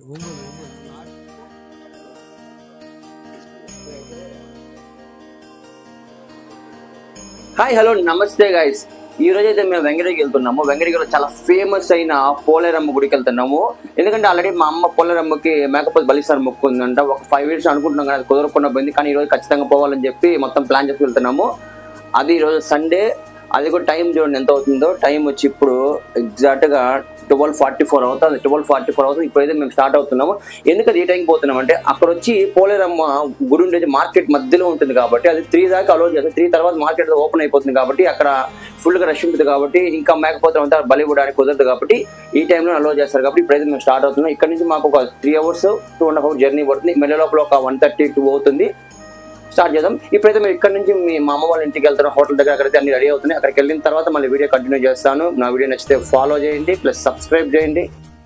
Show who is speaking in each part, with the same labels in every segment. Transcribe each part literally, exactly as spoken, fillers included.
Speaker 1: Hi hello నమస్తే guys. ఈ రోజు అయితే మేము వెంకటగిరికి వెళ్తున్నాము. వెంకటగిరిలో చాలా ఫేమస్ అయిన పోలేరమ్మ గుడికి వెళ్తున్నాము. ఎందుకంటే ఆల్రెడీ మా అమ్మ పోలేరమ్మకి మేకపోతే బలిసారి మొక్కు ఉందంట. ఒక ఫైవ్ ఇయర్స్ అనుకుంటున్నాం కానీ అది కుదరకుండా పోయింది. కానీ ఈ రోజు ఖచ్చితంగా పోవాలని చెప్పి మొత్తం ప్లాన్ చేసి వెళ్తున్నాము. అది ఈరోజు సండే. అది కూడా టైం చూడండి ఎంత అవుతుందో. టైం వచ్చి ఇప్పుడు ఎగ్జాక్ట్గా ట్వెల్వ్ ఫార్టీ ఫోర్ అవుతుంది. ట్వెల్వ్ ఫార్టీ ఫోర్ అవుతుంది. ఇప్పుడైతే మేము స్టార్ట్ అవుతున్నాము. ఎందుకంటే ఈ టైంకి పోతున్నాం అంటే అక్కడ వచ్చి పోలేరమ్మ గుడి ఉండేది మార్కెట్ మధ్యలో ఉంటుంది కాబట్టి అది త్రీ దాకా అలో చేస్తారు. త్రీ తర్వాత మార్కెట్ ఓపెన్ అయిపోతుంది కాబట్టి అక్కడ ఫుల్గా రష్ ఉంటుంది కాబట్టి ఇంకా మేకపోతే అంతా బలి ఇవ్వడానికి కుదరదు కాబట్టి ఈ టైంలో అలో చేస్తారు కాబట్టి ఇప్పుడైతే మేము స్టార్ట్ అవుతున్నాం. ఇక్కడ నుంచి మాకు ఒక three hours two and half hour journey పడుతుంది. మెల్ల లోపల ఒక వన్ థర్టీ టూ అవుతుంది. స్టార్ట్ చేద్దాం. ఇప్పుడైతే మేము ఇక్కడ నుంచి మీ మా అమ్మ వాళ్ళ ఇంటికి వెళ్తాను. హోటల్ దగ్గర అక్కడైతే అన్ని రెడీ అవుతున్నాయి. అక్కడికి వెళ్ళిన తర్వాత మళ్ళీ వీడియో కంటిన్యూ చేస్తాను. నా వీడియో నచ్చితే ఫాలో చేయండి, ప్లస్ సబ్స్క్రైబ్ చేయండి.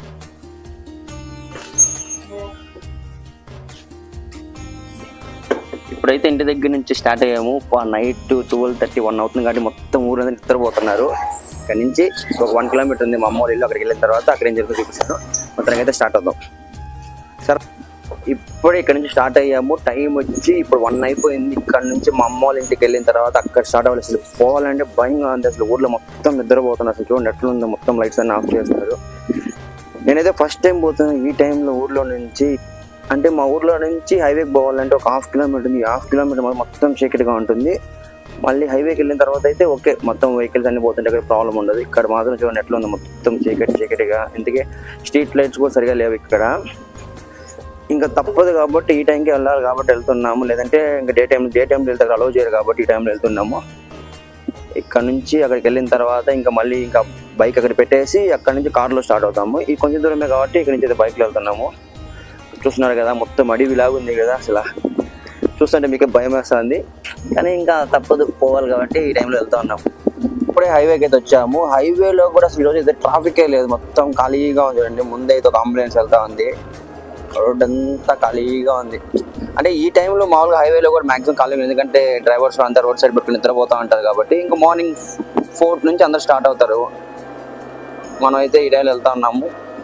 Speaker 1: ఇప్పుడైతే ఇంటి దగ్గర నుంచి స్టార్ట్ అయ్యాము. నైట్ ట్వెల్వ్ థర్టీ వన్ అవుతుంది కాబట్టి మొత్తం ఊరంతా నిద్రపోతున్నారు. ఇక్కడ నుంచి ఒక వన్ కిలోమీటర్ ఉంది మా అమ్మ వాళ్ళ ఇల్లు. అక్కడికి వెళ్ళిన తర్వాత అక్కడ ఏం జరుగుతుందో చూపిస్తాను. మొత్తానికి అయితే స్టార్ట్ అవుదాం. సరే, ఇప్పుడే ఇక్కడ నుంచి స్టార్ట్ అయ్యాము. టైం వచ్చి ఇప్పుడు వన్ అయిపోయింది. ఇక్కడ నుంచి మా అమ్మ వాళ్ళ ఇంటికి వెళ్ళిన తర్వాత అక్కడ స్టార్ట్ అవ్వాలి. అసలు పోవాలంటే భయంగా ఉంది. అసలు ఊర్లో మొత్తం నిద్రపోతున్నారు. అసలు చూడండి ఎట్లుందో, మొత్తం లైట్స్ అన్ని ఆఫ్ చేస్తున్నారు. నేనైతే ఫస్ట్ టైం పోతున్నాను ఈ టైంలో ఊర్లో నుంచి. అంటే మా ఊర్లో నుంచి హైవేకి పోవాలంటే ఒక హాఫ్ కిలోమీటర్ ఉంది. హాఫ్ కిలోమీటర్ మొత్తం చీకటిగా ఉంటుంది. మళ్ళీ హైవేకి వెళ్ళిన తర్వాత అయితే ఓకే, మొత్తం వెహికల్స్ అన్ని పోతుంటే ఇక్కడ ప్రాబ్లం ఉండదు. ఇక్కడ మాత్రం చూడండి ఎట్లా ఉంది, మొత్తం చీకటి చీకటిగా. ఇందుకే స్ట్రీట్ లైట్స్ కూడా సరిగా లేవు ఇక్కడ. ఇంకా తప్పదు కాబట్టి ఈ టైంకి వెళ్ళాలి కాబట్టి వెళ్తున్నాము. లేదంటే ఇంకా డే టైం డే టైంలో వెళ్తే అలౌ చేయరు కాబట్టి ఈ టైంలో వెళ్తున్నాము. ఇక్కడ నుంచి అక్కడికి వెళ్ళిన తర్వాత ఇంకా మళ్ళీ ఇంకా బైక్ అక్కడ పెట్టేసి అక్కడ నుంచి కార్లో స్టార్ట్ అవుతాము. ఈ కొంచెం దూరమే కాబట్టి ఇక్కడ నుంచి అయితే బైక్లో వెళ్తున్నాము. చూస్తున్నారు కదా, మొత్తం అడవిలాగా ఉంది కదా. అసలు చూస్తుంటే మీకు భయం వేస్తుంది కానీ ఇంకా తప్పదు, పోవాలి కాబట్టి ఈ టైంలో వెళ్తా ఉన్నాము. ఇప్పుడే హైవేకి అయితే వచ్చాము. హైవేలో కూడా అసలు ఈరోజు అయితే ట్రాఫికే లేదు, మొత్తం ఖాళీగా ఉంది. చూడండి ముందే అయితే ఒక అంబులెన్స్ వెళ్తా ఉంది. రోడ్ అంతా ఖాళీగా ఉంది. అంటే ఈ టైంలో మామూలుగా హైవేలో కూడా మాక్సిమం ఖాళీ ఉంది. ఎందుకంటే డ్రైవర్స్ అంతా రోడ్ సైడ్ పెట్టుకుని నిద్రపోతూ ఉంటారు కాబట్టి ఇంకా మార్నింగ్ ఫోర్ నుంచి అందరు స్టార్ట్ అవుతారు. మనం అయితే ఈ టైంలో వెళ్తా ఉన్నాము.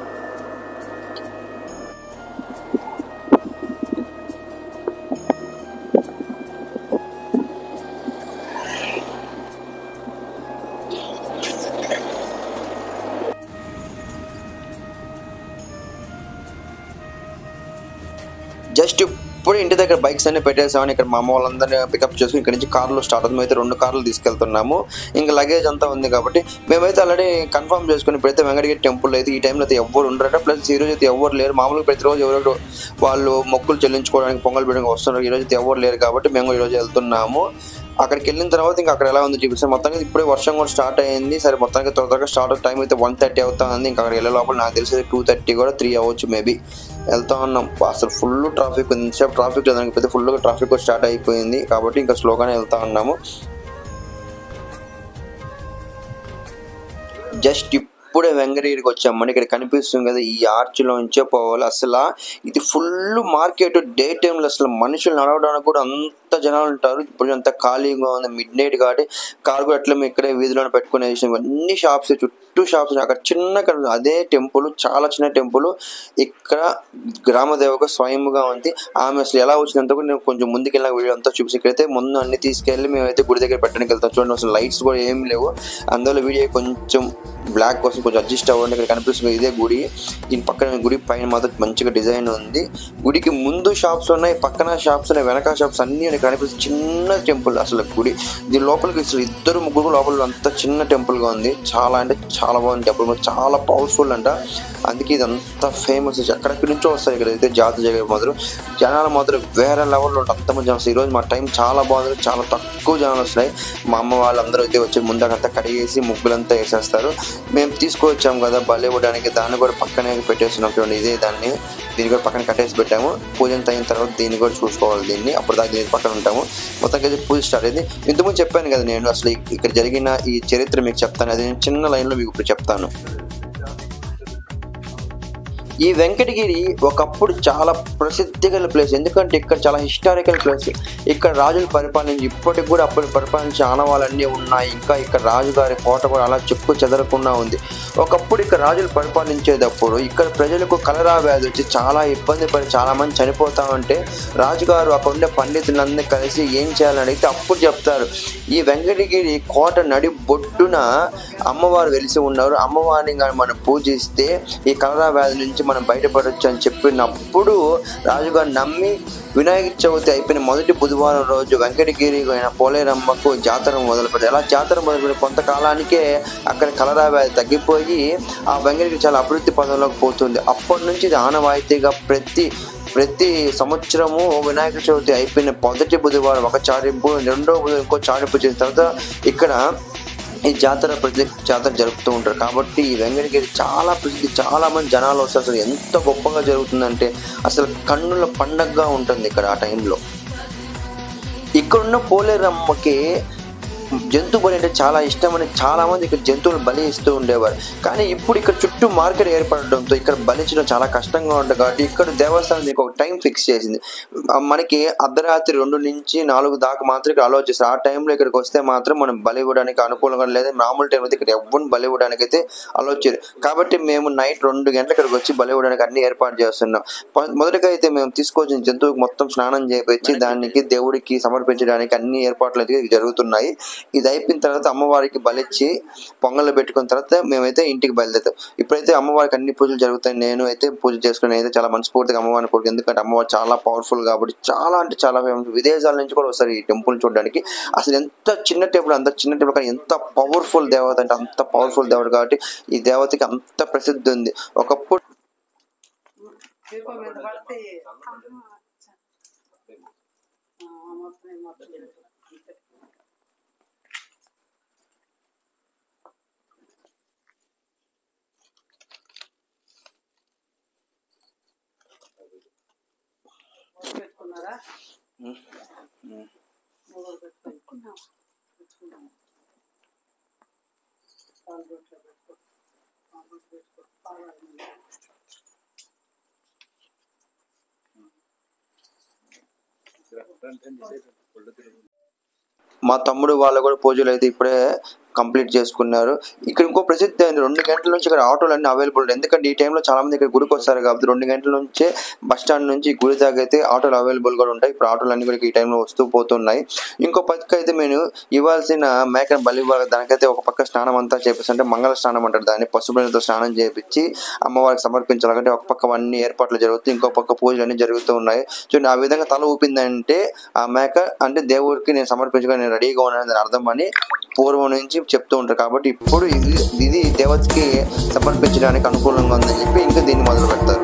Speaker 1: జస్ట్ ఇప్పుడు ఇంటి దగ్గర బైక్స్ అన్ని పెట్టేసామని ఇక్కడ మా అమ్మ వాళ్ళందరినీ పికప్ చేసుకుని ఇక్కడ నుంచి కార్లో స్టార్ట్ అవుతుంది. అయితే రెండు కార్లు తీసుకెళ్తున్నాము. ఇంకా లగేజ్ అంతా ఉంది కాబట్టి మేమైతే ఆల్రెడీ కన్ఫర్మ్ చేసుకుని ఇప్పుడైతే వెంకటగిరి టెంపుల్ అయితే ఈ టైంలో అయితే ఎవరు ఉండరట. ప్లస్ ఈ రోజు అయితే ఎవరు లేరు. మామూలుగా ప్రతిరోజు ఎవరో వాళ్ళు మొక్కులు చెల్లించుకోవడానికి పొంగల్ బిడ్డగా వస్తున్నారు. ఈ రోజు అయితే ఎవరు లేరు కాబట్టి మేము ఈరోజు వెళ్తున్నాము. అక్కడికి వెళ్ళిన తర్వాత ఇంకా అక్కడ ఎలా ఉంది చూపిస్తాను. మొత్తానికి ఇప్పుడే వర్షం కూడా స్టార్ట్ అయ్యింది. సరే, మొత్తానికి త్వర త్వరగా స్టార్ట్ అవుతుంది. టైం అయితే వన్ థర్టీ అవుతుంది. ఇంకా అక్కడ వెళ్ళే లోపల నాకు తెలిసి టూ థర్టీ కూడా త్రీ అవ్వచ్చు మేబీ. వెళ్తా ఉన్నాం. అసలు ఫుల్ ట్రాఫిక్ ఉంది. ఇంతసేపు ట్రాఫిక్ లేదానికి పెద్ద ఫుల్గా ట్రాఫిక్ కూడా స్టార్ట్ అయిపోయింది కాబట్టి ఇంకా స్లోగానే వెళ్తా ఉన్నాము. జస్ట్ ఇప్పుడే వెంకటగిరికి వచ్చామని ఇక్కడ కనిపిస్తుంది కదా, ఈ ఆర్చ్ లోంచే పోవాలి. అసలు ఇది ఫుల్ మార్కెట్. డే టైంలో అసలు మనుషులు నడవడానికి కూడా అంత జనాలు ఉంటారు. ఇప్పుడు అంత ఖాళీగా ఉంది, మిడ్ నైట్ కాబట్టి కార్ కూడా ఎట్లా మేము ఇక్కడే వీధిలో పెట్టుకునే అన్ని షాప్స్, చుట్టూ షాప్స్. అక్కడ చిన్న అదే టెంపుల్, చాలా చిన్న టెంపుల్. ఇక్కడ గ్రామదేవత స్వయంగా ఉంది. ఆమె అసలు ఎలా వచ్చినంత కూడా నేను కొంచెం ముందుకెళ్ళిన వీడియో అంతా చూసి ఇక్కడైతే ముందు అన్ని తీసుకెళ్ళి మేమైతే గుడి దగ్గర పెట్టడానికి వెళ్తాం. చూడండి అసలు లైట్స్ కూడా ఏం లేవు. అందువల్ల వీడియో కొంచెం బ్లాక్ కోసం కొంచెం అడ్జస్ట్ అవ్వండి. ఇక్కడ కనిపిస్తుంది ఇదే గుడి. దీని పక్కన గుడి పైన మాత్రం మంచిగా డిజైన్ ఉంది. గుడికి ముందు షాప్స్ ఉన్నాయి, పక్కన షాప్స్ ఉన్నాయి, వెనక షాప్స్ అన్ని కనిపిస్తుంది. చిన్న టెంపుల్ అసలు గుడి. దీని లోపలికి అసలు ఇద్దరు ముగ్గురు లోపల అంత చిన్న టెంపుల్ గా ఉంది. చాలా అంటే చాలా బాగుంది టెంపుల్, చాలా పవర్ఫుల్ అంట. అందుకే ఇది అంత ఫేమస్. ఎక్కడెక్కడి నుంచో వస్తాయి ఇక్కడ అయితే జాతర జరిగే మాత్రం. జనాలు మాత్రం వేరే లెవెల్లో ఉంటుంది. అంతమంది జనం. ఈరోజు మా టైం చాలా బాగుంది, చాలా తక్కువ జనాలు వస్తున్నాయి. మా అమ్మ వాళ్ళందరూ అయితే వచ్చి ముందకంతా కడిగేసి ముగ్గులంతా వేసేస్తారు. మేము తీసుకువచ్చాము కదా బలి ఇవ్వడానికి, దాన్ని కూడా పక్కనే పెట్టేస్తున్నాం. చూడండి ఇదే దాన్ని, దీన్ని కూడా పక్కన కట్టేసి పెట్టాము. పూజ అయిన తర్వాత దీన్ని కూడా చూసుకోవాలి. దీన్ని అప్పుడు దాకా దీని పక్కన ఉంటాము. మొత్తానికి పూజ స్టార్ట్ అయింది. ఇంతకుముందు చెప్పాను కదా నేను అసలు ఇక్కడ జరిగిన ఈ చరిత్ర మీకు చెప్తాను. అది నేను చిన్న లైన్లో మీకు ఇప్పుడు చెప్తాను.
Speaker 2: ఈ వెంకటగిరి ఒకప్పుడు చాలా ప్రసిద్ధి గల ప్లేస్, ఎందుకంటే ఇక్కడ చాలా హిస్టారికల్ ప్లేస్. ఇక్కడ రాజులు పరిపాలించి ఇప్పటికి కూడా అప్పుడు పరిపాలించే ఆనవాళ్ళన్నీ ఉన్నాయి. ఇంకా ఇక్కడ రాజుగారి కోట కూడా అలా చెక్కు చెదరకుండా ఉంది. ఒకప్పుడు ఇక్కడ రాజులు పరిపాలించేటప్పుడు ఇక్కడ ప్రజలకు కలరా వ్యాధి వచ్చి చాలా ఇబ్బంది పడి చాలా మంది చనిపోతా ఉంటే రాజుగారు అక్కడ ఉండే పండితులందరినీ కలిసి ఏం చేయాలని అడిగితే అప్పుడు చెప్తారు, ఈ వెంకటగిరి కోట నడి బొడ్డున అమ్మవారు వెలిసి ఉన్నారు, అమ్మవారిని కానీ మనం పూజిస్తే ఈ కలరా వ్యాధి నుంచి మనం బయటపడవచ్చు అని చెప్పినప్పుడు రాజుగారు నమ్మి వినాయక చవితి అయిపోయిన మొదటి బుధవారం రోజు వెంకటగిరి అయిన పోలేరమ్మకు జాతర మొదలుపెట్టారు. అలా జాతర మొదలుపెట్టి కొంతకాలానికే అక్కడ కలరా వ్యాధి తగ్గిపోయి ఆ వెంకటగిరి చాలా అభివృద్ధి పదంలోకి పోతుంది. అప్పటి నుంచి ఇది ఆనవాయితీగా ప్రతి ప్రతి సంవత్సరము వినాయక చవితి అయిపోయిన మొదటి బుధవారం ఒక చాటింపు, రెండో బుధవారం ఇంకో చాటింపు చేసిన తర్వాత ఇక్కడ ఈ జాతర ప్రతి జాతర జరుపుతూ ఉంటారు. కాబట్టి ఈ వెంకటగిరి చాలా ప్రసిద్ధి, చాలా మంది జనాలు వస్తారు. అసలు ఎంత గొప్పగా జరుగుతుందంటే అసలు కన్నుల పండగగా ఉంటుంది ఇక్కడ ఆ టైంలో. ఇక్కడున్న పోలేరమ్మకి జంతు బలి అంటే చాలా ఇష్టమని చాలా మంది ఇక్కడ జంతువులు బలి ఇస్తూ ఉండేవారు. కానీ ఇప్పుడు ఇక్కడ చుట్టూ మార్కెట్ ఏర్పడడంతో ఇక్కడ బలించడం చాలా కష్టంగా ఉంటుంది. కాబట్టి ఇక్కడ దేవస్థానం ఒక టైం ఫిక్స్ చేసింది, మనకి అర్ధరాత్రి రెండు నుంచి నాలుగు దాకా మాత్రం ఇక్కడ అలౌ చేస్తారు. ఆ టైంలో ఇక్కడికి వస్తే మాత్రం మనం బలి ఇవ్వడానికి అనుకూలంగా లేదు. మామూలు టైం అయితే ఇక్కడ ఎవరిని బలి ఇవ్వడానికి అయితే అలౌ చేయరు. కాబట్టి మేము నైట్ రెండు గంటల ఇక్కడికి వచ్చి బలి ఇవ్వడానికి అన్ని ఏర్పాటు చేస్తున్నాం. మొదటిగా అయితే మేము తీసుకొచ్చిన జంతువుకి మొత్తం స్నానం చేయించి దానికి దేవుడికి సమర్పించడానికి అన్ని ఏర్పాట్లు అయితే జరుగుతున్నాయి. ఇది అయిపోయిన తర్వాత అమ్మవారికి బలిచ్చి పొంగళ్ళు పెట్టుకున్న తర్వాత మేమైతే ఇంటికి బయలుదేరుతాం. ఇప్పుడైతే అమ్మవారికి అన్ని పూజలు జరుగుతాయి. నేను అయితే పూజ చేసుకుని అయితే చాలా మనస్ఫూర్తిగా అమ్మవారిని కోరుకు, ఎందుకంటే అమ్మవారు చాలా పవర్ఫుల్ కాబట్టి చాలా అంటే చాలా ఫేమస్. విదేశాల నుంచి కూడా వస్తారు ఈ టెంపుల్ చూడడానికి. అసలు ఎంత చిన్న టెంపుల్, అంత చిన్న టెంపుల్ కానీ ఎంత పవర్ఫుల్ దేవత అంటే అంత పవర్ఫుల్ దేవత కాబట్టి ఈ దేవతకి అంత ప్రసిద్ధి ఉంది. ఒకప్పుడు మా తమ్ముడు వాళ్ళు కూడా పూజలు అయితే ఇప్పుడే కంప్లీట్ చేసుకున్నారు. ఇక్కడ ఇంకో ప్రసిద్ధి అయింది, రెండు గంటల నుంచి ఇక్కడ ఆటోలు అన్ని అవైలబుల్. ఎందుకంటే ఈ టైంలో చాలా మంది ఇక్కడ గుడికి వస్తారు కాబట్టి రెండు గంటల నుంచే బస్ స్టాండ్ నుంచి గుడి దాకా అయితే ఆటోలు అవైలబుల్ కూడా ఉంటాయి. ఇప్పుడు ఆటోలు అన్ని కూడా ఈ టైంలో వస్తూ పోతున్నాయి. ఇంకో పక్క అయితే నేను ఇవ్వాల్సిన మేకను బలి ఇవ్వాలి, దానికైతే ఒక పక్క స్నానం అంతా చేపిస్తే అంటే మంగళ స్నానం అంటారు దాన్ని, పసుపు నీళ్ళతో స్నానం చేయించి అమ్మవారికి సమర్పించాలంటే ఒక పక్క అన్ని ఏర్పాట్లు జరుగుతాయి, ఇంకో పక్క పూజలు అన్ని జరుగుతూ ఉన్నాయి. చూడండి ఆ విధంగా తల ఊపిందంటే ఆ మేక అంటే దేవుడికి నేను సమర్పించుకొని నేను రెడీగా ఉన్నాను దాని అర్థం అని పూర్వం నుంచి చెప్తూ ఉంటారు. కాబట్టి ఇప్పుడు ఇది ఇది దేవతకి సమర్పించడానికి అనుకూలంగా ఉందని చెప్పి ఇంకా దీన్ని మొదలు పెడతారు.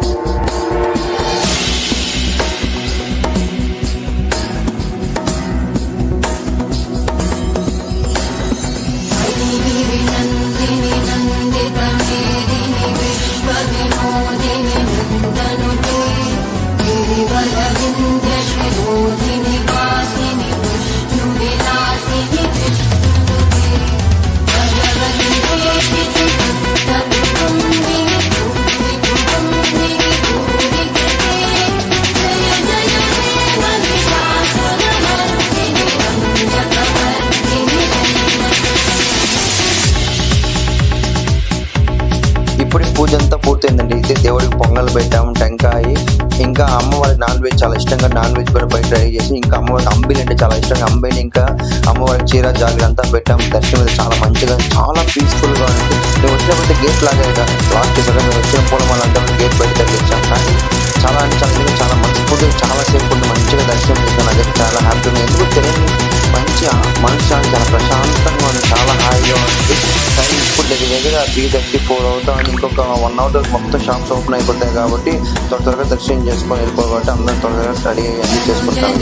Speaker 2: ఇప్పుడు పూజ అంతా పూర్తయిందండి. అయితే దేవుడికి పొంగల్ పెట్టాము, టెంకాయ, ఇంకా అమ్మవారికి నాన్ వెజ్ చాలా ఇష్టంగా నాన్ వెజ్ కూడా బయట ట్రై చేసి, ఇంకా అమ్మవారికి అంబిలి అంటే చాలా ఇష్టంగా అంబిలి, ఇంకా అమ్మవారికి చీర జాగ్రత్త అంతా పెట్టాము. దర్శనం అయితే చాలా మంచిగా చాలా పీస్ఫుల్గా ఉంది. మేము వచ్చినప్పుడు గేట్ లాగా లాక్ చేసాక మేము వచ్చిన పూల వాళ్ళంతా గేట్ బయట తగ్గించాం. కానీ చాలా అంటే చాలా చాలా మనస్ఫూర్తిగా చాలా సేపు ఉండి మంచిగా దర్శనం చేసాను. నాకైతే చాలా హ్యాపీగా, ఎందుకు తెలియని మంచి మనసు చాలా ప్రశాంతంగా ఉంది, చాలా హాయిగా ఉంది. కానీ ఇప్పుడు దగ్గర దగ్గర త్రీ థర్టీ ఫోర్ అవుతాం అని ఇంకొక వన్ అవర్ మొత్తం షాప్స్ ఓపెన్ అయిపోతాయి కాబట్టి త్వర త్వరగా దర్శనం చేసుకొని వెళ్ళిపోవాలి కాబట్టి అందరూ త్వరగా రెడీ అయ్యి అన్ని చేసుకుంటాం.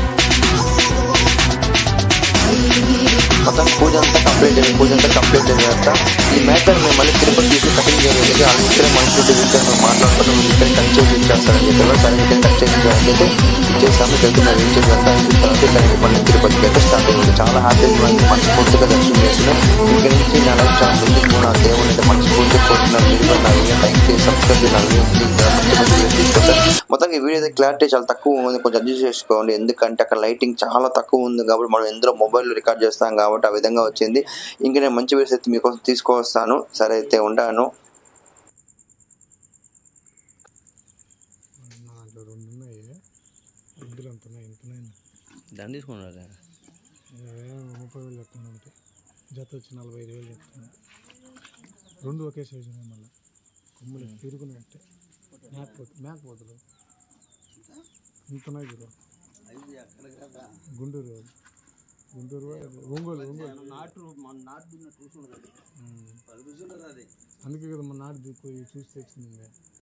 Speaker 2: మొత్తం పూజ అంతా కంప్లీట్ అయింది. పూజ అంతా కంప్లీట్ అయిన తర్వాత ఈ మేకర్ మేము మళ్ళీ తిరుపతి తీసి కటింగ్ చేయలేదు. వాళ్ళు ఇక్కడే మనుషులు వీళ్ళతో మేము మాట్లాడుకుంటాం, వీళ్ళు ఇక్కడ కట్ చేసి ఇచ్చేస్తారని చెప్పారు. సరే ఇక్కడ కట్ చేసి ఇచ్చేస్తే ఇచ్చేసాము. ఇక్కడ మేము ఏం చేసేంత అయిన తర్వాత ఇక్కడ మళ్ళీ తిరుపతికి అయితే స్టార్ట్ అయింది. చాలా హ్యాపీగా ఉంది, మనస్ఫూర్తిగా దర్శనం చేస్తున్నాం. ఇక్కడ నుంచి నా లైఫ్ చాలా ముందుకు నా దేవుని అయితే మనస్ఫూర్తిగా కోరుతున్నాను. మీరు కూడా నా వీడియో లైక్ చేసి సబ్స్క్రైబ్ చేయాలి. మొత్తం ఈ వీడియో అయితే క్లారిటీ చాలా తక్కువ ఉంది, కొంచెం అడ్జస్ట్ చేసుకోండి. ఎందుకంటే అక్కడ లైటింగ్ చాలా తక్కువ ఉంది కాబట్టి మనం ఎందులో మొబైల్లో రికార్డ్ చేస్తాం కాబట్టి ఆ విధంగా వచ్చింది. ఇంకా నేను మంచి వీడియోస్ అయితే మీకోసం తీసుకొస్తాను. సరే అయితే ఉంటాను.
Speaker 1: దాన్ని తీసుకున్నారా
Speaker 3: ముప్పై వేలు చెప్తున్నా ఒకటి, జత వచ్చి నలభై ఐదు వేలు చెప్తున్నా. రెండు ఒకే సైజు ఉన్నాయి. మళ్ళీ కొమ్ములు తిరుగునట్టే మేకపోతు మేకపోతులు ఇంతున్నాయి గురు. గుంటూరు గుంటూరు ఒంగోలు ఒంగోలు నాటు నాటు అందుకే కదా మన నాటు పోయి చూసి తెచ్చింది.